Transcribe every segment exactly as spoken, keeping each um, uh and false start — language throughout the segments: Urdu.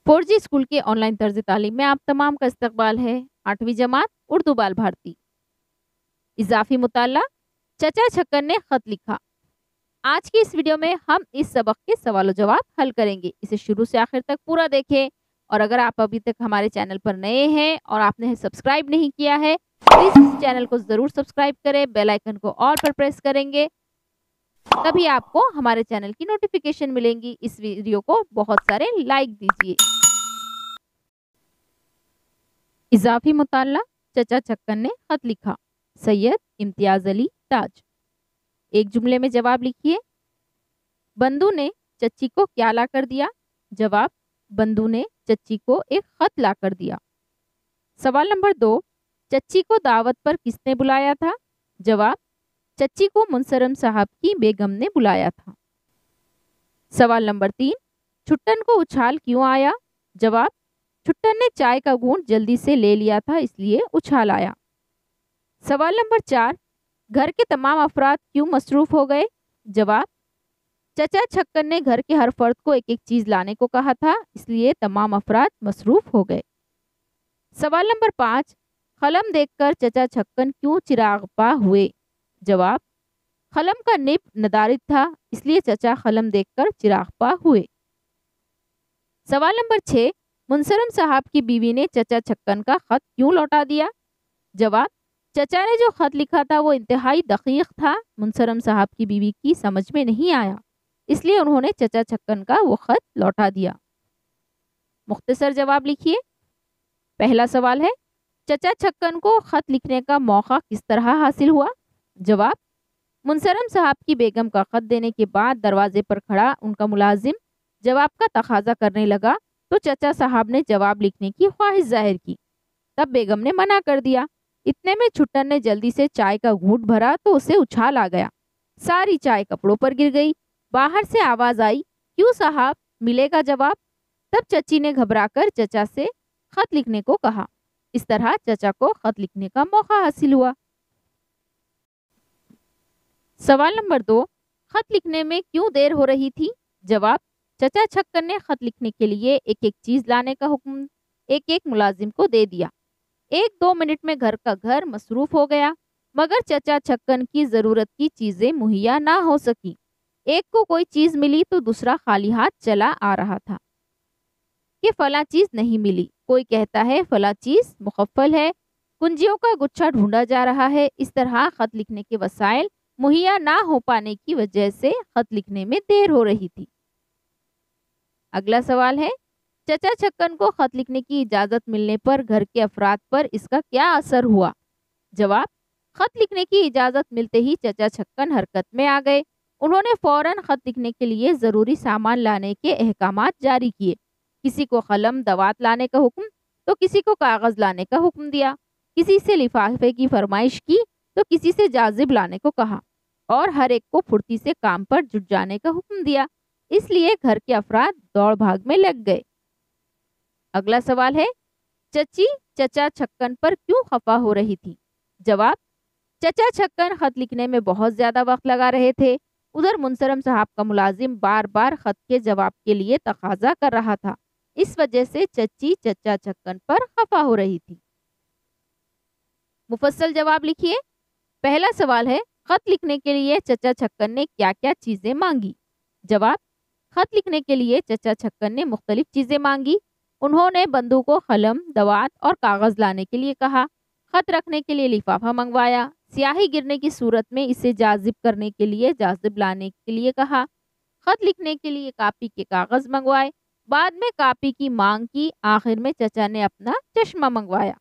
फोर जी स्कूल के ऑनलाइन तर्ज तालीम में आप तमाम का इस्तकबाल है। आठवीं जमात उर्दू बाल भारती। इजाफी मुताला, चचा छक्कन ने खत लिखा। आज की इस वीडियो में हम इस सबक के सवाल जवाब हल करेंगे। इसे शुरू से आखिर तक पूरा देखें और अगर आप अभी तक हमारे चैनल पर नए हैं और आपने सब्सक्राइब नहीं किया है, प्लीज इस चैनल को जरूर सब्सक्राइब करें। बेल आइकन को ऑल पर प्रेस करेंगे, तभी आपको हमारे चैनल की नोटिफिकेशन मिलेंगी। इस वीडियो को बहुत सारे लाइक दीजिए। इजाफी मुताला, चचा छक्कन ने खत लिखा। सैयद इम्तियाज अली ताज। एक जुमले में जवाब लिखिए। बंधु ने चच्ची को क्या ला कर दिया? जवाब, बंधु ने चच्ची को एक खत ला कर दिया। सवाल नंबर दो, चच्ची को दावत पर किसने बुलाया था? जवाब, चच्ची को मुंसरम साहब की बेगम ने बुलाया था। सवाल नंबर तीन, छुट्टन को उछाल क्यों आया? जवाब, छुट्टन ने चाय का घूंट जल्दी से ले लिया था, इसलिए उछाल आया। सवाल नंबर चार, घर के तमाम अफराद क्यों मसरूफ हो गए? जवाब, चचा छक्कन ने घर के हर फर्द को एक एक चीज लाने को कहा था, इसलिए तमाम अफराद मसरूफ हो गए। सवाल नंबर पाँच, कलम देखकर चचा छक्कन क्यों चिरागपा हुए? जवाब, कलम का निब नदारिद था, इसलिए चचा कलम देखकर चिरागपा हुए। सवाल नंबर छः, मुंसरम साहब की बीवी ने चचा छक्कन का खत क्यों लौटा दिया? जवाब, चचा ने जो खत लिखा था वो इंतहाई दकीक था, मुंसरम साहब की बीवी की समझ में नहीं आया, इसलिए उन्होंने चचा छक्कन का वो खत लौटा दिया। मुख्तसर जवाब लिखिए। पहला सवाल है, चचा छक्कन को खत लिखने का मौका किस तरह हासिल हुआ? जवाब, मुंसरम साहब की बेगम का खत देने के बाद दरवाजे पर खड़ा उनका मुलाजिम जवाब का तकाजा करने लगा तो चचा साहब ने जवाब लिखने की ख्वाहिश जाहिर की। तब बेगम ने मना कर दिया। इतने में छुट्टन ने जल्दी से चाय का घूंट भरा तो उसे उछाल आ गया। सारी चाय कपड़ों पर गिर गई। बाहर से आवाज आई, क्यों साहब, मिलेगा जवाब? तब चची ने घबराकर चचा से खत लिखने को कहा। इस तरह चचा को खत लिखने का मौका हासिल हुआ। सवाल नंबर दो, खत लिखने में क्यों देर हो रही थी? जवाब, चचा छक्कन ने खत लिखने के लिए एक एक चीज लाने का हुक्म एक एक मुलाजिम को दे दिया। एक दो मिनट में घर का घर मसरूफ हो गया, मगर चचा छक्कन की जरूरत की चीजें मुहैया ना हो सकी। एक को कोई चीज मिली तो दूसरा खाली हाथ चला आ रहा था कि फला चीज नहीं मिली। कोई कहता है फला चीज मुखफ़्फ़ल है, कुंजियों का गुच्छा ढूंढा जा रहा है। इस तरह खत लिखने के वसाइल मुहैया ना हो पाने की वजह से खत लिखने में देर हो रही थी। अगला सवाल है, चचा छक्कन को खत लिखने की इजाज़त मिलने पर घर के अफराद पर इसका क्या असर हुआ? जवाब, खत लिखने की इजाज़त मिलते ही चचा छक्कन हरकत में आ गए। उन्होंने फौरन खत लिखने के लिए ज़रूरी सामान लाने के अहकामात जारी किए। किसी को कलम दवात लाने का हुक्म तो किसी को कागज़ लाने का हुक्म दिया। किसी से लिफाफे की फरमाइश की तो किसी से जाजिब लाने को कहा और हर एक को फुर्ती से काम पर जुट जाने का हुक्म दिया। इसलिए घर के अफराद दौड़ भाग में लग गए। अगला सवाल है, चची चचा छक्कन पर क्यों खफा हो रही थी? जवाब, चचा छक्कन खत लिखने में बहुत ज्यादा वक्त लगा रहे थे। उधर मुंसरम साहब का मुलाजिम बार बार खत के जवाब के लिए तकाजा कर रहा था। इस वजह से चची चचा छक्कन पर खफा हो रही थी। मुफस्सल जवाब लिखिए। पहला सवाल है, खत लिखने के लिए चचा छक्कन ने क्या क्या चीजें मांगी? जवाब, खत लिखने के लिए चचा छक्कन ने मुख्तलिफ चीजें मांगी। उन्होंने बंधु को कलम, दवात और कागज लाने के लिए कहा। खत रखने के लिए लिफाफा मंगवाया। स्याही गिरने की सूरत में इसे जाजिब करने के लिए जाजिब लाने के लिए कहा। खत लिखने के लिए कापी के कागज मंगवाए। बाद में कापी की मांग की। आखिर में चचा ने अपना चश्मा मंगवाया।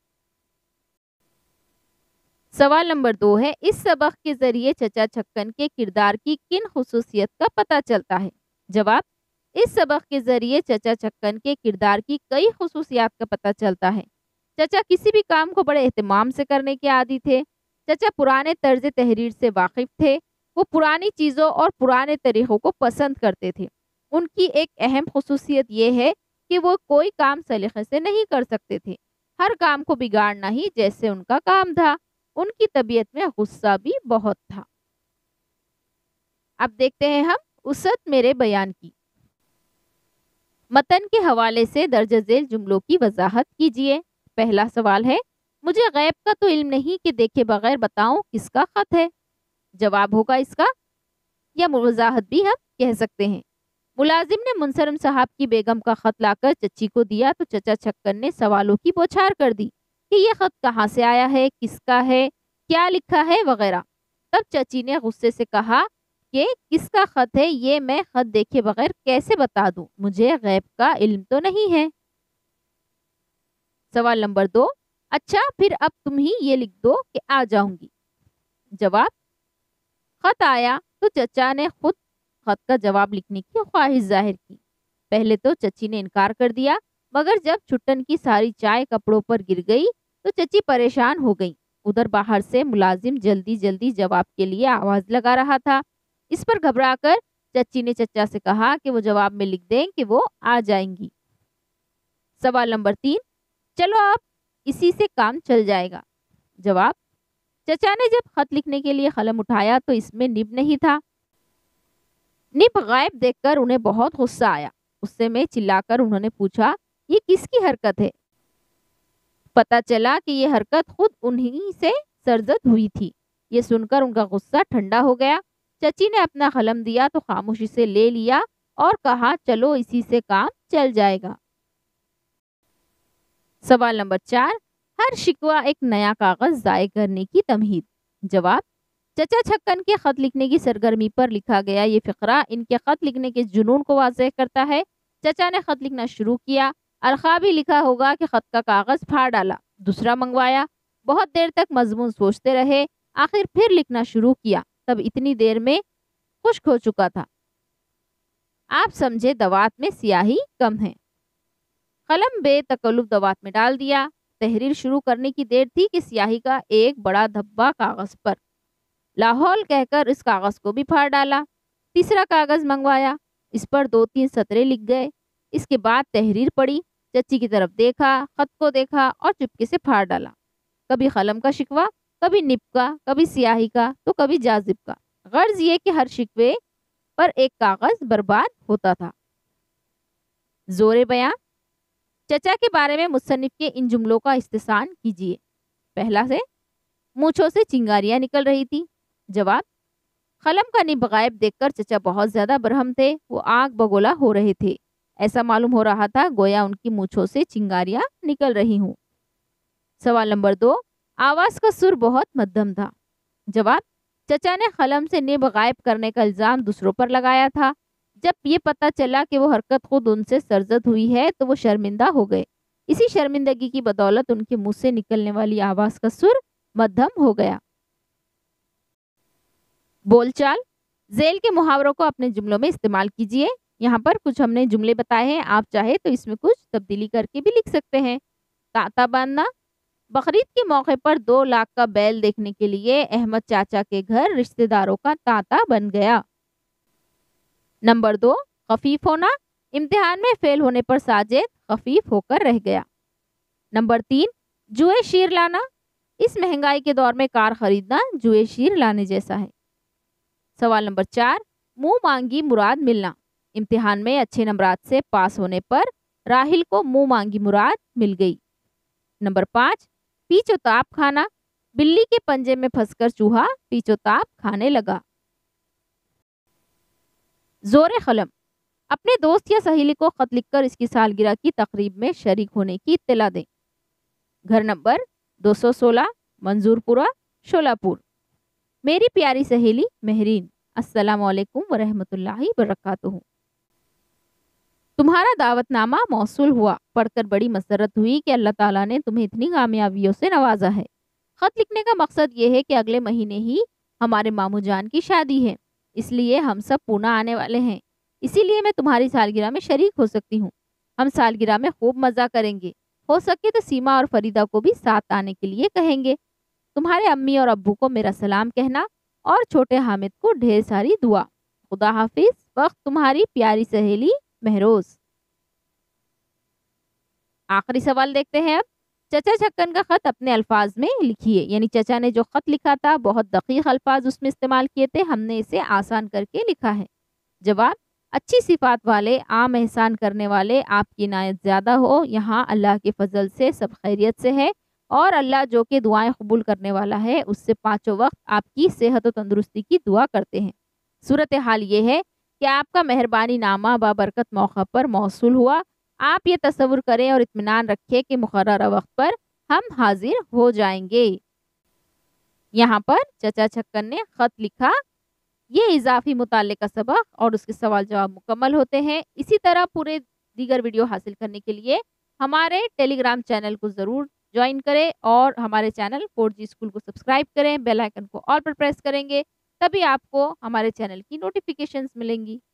सवाल नंबर दो है, इस सबक के जरिए चचा छक्कन के किरदार की किन खुसूसियत का पता चलता है? जवाब, इस सबक के जरिए चचा छक्कन के किरदार की कई खुसूसियात का पता चलता है। चचा किसी भी काम को बड़े एहतमाम से करने के आदी थे। चचा पुराने तर्ज तहरीर से वाकिफ थे। वो पुरानी चीज़ों और पुराने तरीक़ों को पसंद करते थे। उनकी एक अहम खुसूसियत ये है कि वो कोई काम सलीक़े से नहीं कर सकते थे। हर काम को बिगाड़ना ही जैसे उनका काम था। उनकी तबीयत में गुस्सा भी बहुत था। अब देखते हैं हम उसत मेरे बयान की। متن کے حوالے سے درج ذیل جملوں کی وضاحت کیجیے۔ پہلا سوال ہے، مجھے غیب کا تو علم نہیں کہ دیکھے بغیر بتاؤں کس کا خط ہے۔ جواب ہوگا اس کا، یا وضاحت بھی ہم کہہ سکتے ہیں۔ ملازم نے منصرم صاحب کی بیگم کا خط لا کر چچی کو دیا تو چچا چھکن نے سوالوں کی بوچھار کر دی کہ یہ خط کہاں سے آیا ہے، کس کا ہے، کیا لکھا ہے وغیرہ۔ تب چچی نے غصے سے کہا کہ کس کا خط ہے یہ میں خط دیکھے بغیر کیسے بتا دوں، مجھے غیب کا علم تو نہیں ہے۔ سوال نمبر دو، اچھا پھر اب تم ہی یہ لکھ دو کہ آ جاؤں گی۔ جواب، خط آیا تو چچا نے خود خط کا جواب لکھنے کی خواہش ظاہر کی۔ پہلے تو چچی نے انکار کر دیا، مگر جب چھٹن کی ساری چائے کپڑوں پر گر گئی تو چچی پریشان ہو گئی۔ ادھر باہر سے ملازم جلدی جلدی جواب کے لیے آواز لگا رہا تھا۔ اس پر گھبرا کر چچی نے چچا سے کہا کہ وہ جواب میں لکھ دیں کہ وہ آ جائیں گی۔ سوال نمبر تین، چلو اب اسی سے کام چل جائے گا۔ جواب، چچا نے جب خط لکھنے کے لیے قلم اٹھایا تو اس میں نب نہیں تھا۔ نب غائب دیکھ کر انہیں بہت غصہ آیا۔ غصے میں چلا کر انہوں نے پوچھا، یہ کس کی حرکت ہے؟ پتہ چلا کہ یہ حرکت خود انہی سے سرزد ہوئی تھی۔ یہ سن کر ان کا غصہ ٹھنڈا ہو گیا۔ چچی نے اپنا قلم دیا تو خاموشی سے لے لیا اور کہا، چلو اسی سے کام چل جائے گا۔ سوال نمبر چار، ہر شکوہ ایک نیا کاغذ ضائع کرنے کی تمہید۔ جواب، چچا چھکن کے خط لکھنے کی سرگرمی پر لکھا گیا یہ فقرہ ان کے خط لکھنے کے جنون کو واضح کرتا ہے۔ چچا نے خط لکھنا شروع کیا، الخابی لکھا ہوگا کہ خط کا کاغذ پھاڑ ڈالا، دوسرا منگوایا، بہت دیر تک مضمون سوچتے رہے، آخر پھر لکھنا شروع کیا، تب اتنی دیر میں خشک ہو چکا تھا۔ آپ سمجھے دوات میں سیاہی کم ہے۔ قلم بے تکلف دوات میں ڈال دیا۔ تحریر شروع کرنے کی دیر تھی کہ سیاہی کا ایک بڑا دھبا کاغذ پر لاہور کہہ کر اس کاغذ کو بھی پھاڑ ڈالا۔ تیسرا کاغذ منگوایا، اس پر دو تین سطرے لکھ گئے۔ اس کے بعد تحریر پڑھی، چچی کی طرف دیکھا، خط کو دیکھا اور چپکے سے پھاڑ ڈالا۔ کبھی قلم کا شکوہ، کبھی نب کا، کبھی سیاہی کا تو کبھی جاذب کا۔ غرض یہ کہ ہر شکوے پر ایک کاغذ برباد ہوتا تھا۔ زور بیان، چچا کے بارے میں مصنف کے ان جملوں کا استحسان کیجیے۔ پہلا سے، مونچھوں سے چنگاریاں نکل رہی تھی۔ جواب، قلم کا نب غائب دیکھ کر چچا بہت زیادہ برہم تھے، وہ آگ بگولا ہو رہے تھے، ایسا معلوم ہو رہا تھا گویا ان کی مونچھوں سے چنگاریاں نکل رہی ہوں۔ سوال نمبر دو، آواز کا سر بہت مدھم تھا۔ جواب، چچا نے قلم سے نب غائب کرنے کا الزام دوسروں پر لگایا تھا۔ جب یہ پتہ چلا کہ وہ حرکت خود ان سے سرزد ہوئی ہے تو وہ شرمندہ ہو گئے۔ اسی شرمندگی کی بدولت ان کے منہ سے نکلنے والی آواز کا سر مدھم ہو گیا۔ بول چال، ذیل کے محاوروں کو اپنے جملوں میں استعمال کیجیے۔ یہاں پر کچھ ہم نے جملے بتائے ہیں، آپ چاہے تو اس میں کچھ تبدیلی کر کے بھی لکھ سکتے ہیں۔ تانتا باندھنا، بقرعید کے موقع پر دو لاکھ کا بیل دیکھنے کے لیے احمد چاچا کے گھر رشتہ داروں کا تانتا بن گیا۔ نمبر دو، خفیف ہونا، امتحان میں فیل ہونے پر ساجد خفیف ہو کر رہ گیا۔ نمبر تین، جوئے شیر لانا، اس مہنگائی کے دور میں کار خریدنا جوئے شیر لانے جیسا ہے۔ سوال نمبر چار، منہ مانگی مراد ملنا، امتحان میں اچھے نمبرات سے پاس ہونے پر راہل کو منہ مانگی مراد مل گئی۔ نمبر پانچ، پیچ و تاپ کھانا، بلی کے پنجے میں پھنس کر چوہا پیچ و تاپ کھانے لگا۔ زور قلم، اپنے دوست یا سہیلی کو خط لکھ کر اس کی سالگرہ کی تقریب میں شریک ہونے کی اطلاع دیں۔ گھر نمبر دو سو سولہ، منظور پورہ، شولہ پور۔ میری پیاری سہیلی مہرین، السلام علیکم ورحمۃ اللہ وبرکاتہ۔ تمہارا دعوت نامہ موصول ہوا، پڑھ کر بڑی مسرت ہوئی کہ اللہ تعالیٰ نے تمہیں اتنی کامیابیوں سے نوازا ہے۔ خط لکھنے کا مقصد یہ ہے کہ اگلے مہینے ہی ہمارے ماموں جان کی شادی ہے، اس لیے ہم سب پونا آنے والے ہیں، اسی لیے میں تمہاری سالگرہ میں شریک ہو سکتی ہوں۔ ہم سالگرہ میں خوب مزہ کریں گے، ہو سکے تو سیما اور فریدہ کو بھی ساتھ آنے کے لیے کہیں گے۔ تمہارے امی اور ابو کو میرا سلام کہنا اور چھوٹے حامد کو ڈھیر ساری دعا۔ خدا حافظ، وقت تمہاری پیاری سہیلی مہروز۔ آخری سوال دیکھتے ہیں اب۔ چچا چھکن کا خط اپنے الفاظ میں لکھیے، یعنی چچا نے جو خط لکھا تھا بہت دقیق الفاظ اس میں استعمال کیے تھے، ہم نے اسے آسان کر کے لکھا ہے۔ جواب، اچھی صفات والے، عام احسان کرنے والے، آپ کی عنایت زیادہ ہو، یہاں اللہ کے فضل سے سب خیریت سے ہے، اور اللہ جو کہ دعائیں قبول کرنے والا ہے اس سے پانچوں وقت آپ کی صحت و تندرستی کی دعا کرتے ہیں۔ صورتحال یہ ہے کہ آپ کا مہربانی نامہ بابرکت موقع پر موصول ہوا۔ آپ یہ تصور کریں اور اطمینان رکھیں کہ مقررہ وقت پر ہم حاضر ہو جائیں گے۔ یہاں پر چچا چھکن نے خط لکھا۔ یہ اضافی مطالعے کا سبق اور اس کے سوال جواب مکمل ہوتے ہیں۔ اسی طرح پورے دیگر ویڈیو حاصل کرنے کے لیے ہمارے ٹیلی گرام چینل کو ضرور جوائن کریں اور ہمارے چینل فور جی اسکول کو سبسکرائب کریں، بیل آئیکن کو آل پر پریس کریں گے، تبھی آپ کو ہمارے چینل کی نوٹیفیکیشنز ملیں گی۔